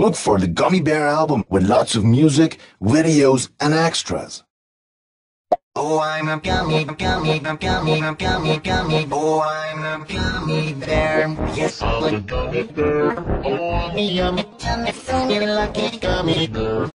Look for the Gummy Bear album with lots of music, videos, and extras. Oh, I'm a gummy, gummy, gummy, gummy, gummy. Oh, I'm a gummy bear. Yes, I'm a gummy bear. Oh, I'm a yummy, yummy, funny, lucky gummy bear.